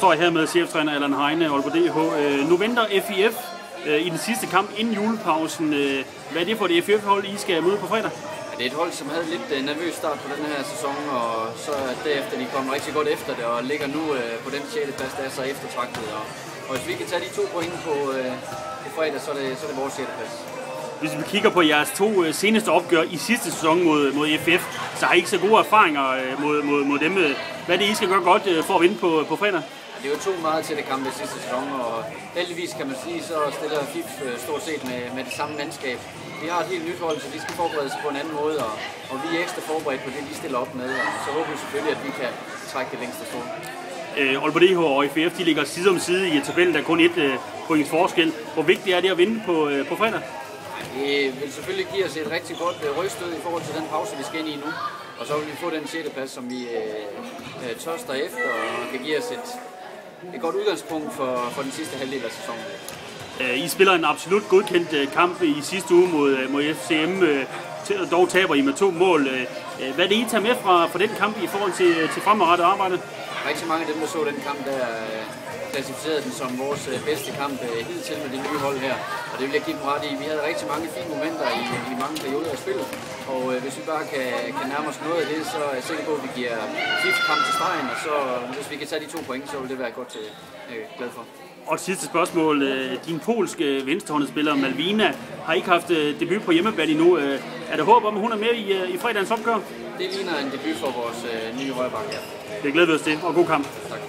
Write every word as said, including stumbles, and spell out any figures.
står jeg her med cheftræner Allan Heine, Aalborg D H. Nu venter F I F i den sidste kamp inden julepausen. Hvad er det for det F I F-hold, I skal møde på fredag? Ja, det er et hold, som havde lidt nervøs start på den her sæson, og så derefter de kom rigtig godt efter det, og ligger nu på den sjette plads, der er så eftertragtet. Og, og hvis vi kan tage de to point på, på fredag, så er det, så er det vores sjette plads. Hvis vi kigger på jeres to seneste opgør i sidste sæson mod, mod F F, så har I ikke så gode erfaringer mod, mod, mod dem. Hvad er det, I skal gøre godt for at vinde på, på fredag? Det er jo to meget tætte kampe i sidste sæson, og heldigvis kan man sige, så stiller F I F stort set med, med det samme mandskab. Vi har et helt nyt hold, så de skal forberede sig på en anden måde, og, og vi er ekstra forberedt på det, de stiller op med, og så håber vi selvfølgelig, at vi kan trække det længste strå. Øh, Aalborg D H og F F, de ligger side om side i tabellen, der er kun et øh, points forskel. Hvor vigtigt er det at vinde på, øh, på fredag? Det vil selvfølgelig give os et rigtig godt øh, rygstød i forhold til den pause, vi skal ind i nu. Og så vil vi få den sjette plads, som vi øh, tørster efter, og kan give os et, et godt udgangspunkt for, for den sidste halvdel af sæsonen. I spiller en absolut godkendt kamp i sidste uge mod, mod F C M. Dog taber I med to mål. Hvad er det, I tager med fra, fra den kamp i forhold til, til fremadrettet arbejde? Rigtig mange af dem, der så den kamp, der klassificerede den som vores bedste kamp hidtil med det nye hold her. Og det vil jeg give dem ret i. Vi havde rigtig mange fine momenter i, i mange perioder af spillet. Og øh, hvis vi bare kan, kan nærme os noget af det, så er jeg sikker på, at vi giver F I F kamp til stregen. Og så hvis vi kan tage de to point, så vil det være godt til, øh, glad for. Og sidste spørgsmål. Din polske venstrehåndspiller Malvina har ikke haft debut på hjemmebane endnu. Er der håb om, at hun er med i, i fredagens opgør? Det ligner en debut for vores øh, nye højreback her. Det glæder vi os til, og god kamp. Tak.